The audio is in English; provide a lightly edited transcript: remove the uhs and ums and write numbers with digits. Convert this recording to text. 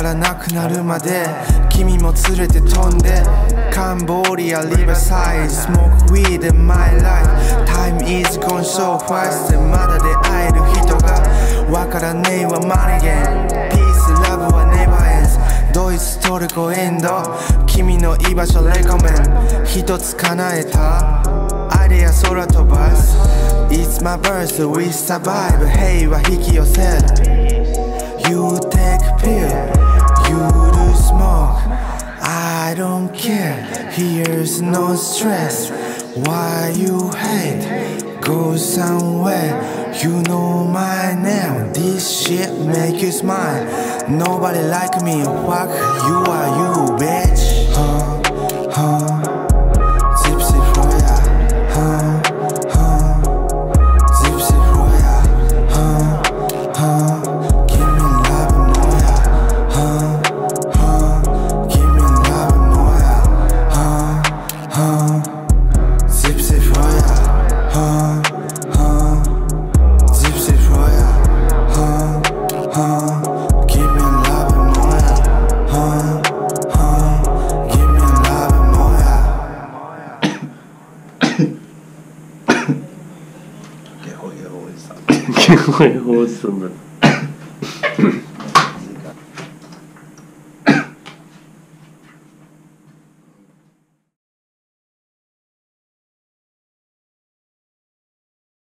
からなくなるまで君も連れて飛んで Cambodia Riverside Smoke weed in my life Time is gone so fast まだ出会える人が分からねえわマネゲン Peace love は never ends ドイツトルコインド君の居場所レコメン一つ叶えたアイデア空飛ばす It's my birth we survive 平和引き寄せるYou take a pill, you do smoke I don't care, here's no stress Why you hate, go somewhere You know my name, this shit make you smile Nobody like me, fuck you are you bitch Gypsy for ya, Gypsy for ya, Give me love more ya, Give me love more ya, Gypsy for ya, Gypsy for ya, Give me love more ya, Give me love more ya ゲホゲホおじさんだ